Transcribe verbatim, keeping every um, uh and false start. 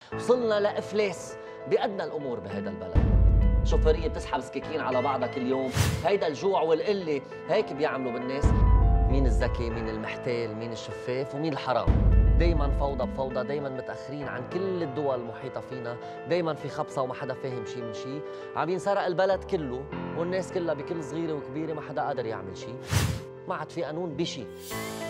وصلنا لإفلاس بأدنى الأمور بهذا البلد. شوفيرية بتسحب سكاكين على بعضها كل يوم، هيدا الجوع والقلة هيك بيعملوا بالناس. مين الذكي، مين المحتال، مين الشفاف، ومين الحرام. دايما فوضى بفوضى، دايما متأخرين عن كل الدول المحيطة فينا، دايما في خبصة وما حدا فاهم شي من شي، عم ينسرق البلد كله والناس كلها بكل صغيرة وكبيرة ما حدا قادر يعمل شي، ما عاد في قانون بشي.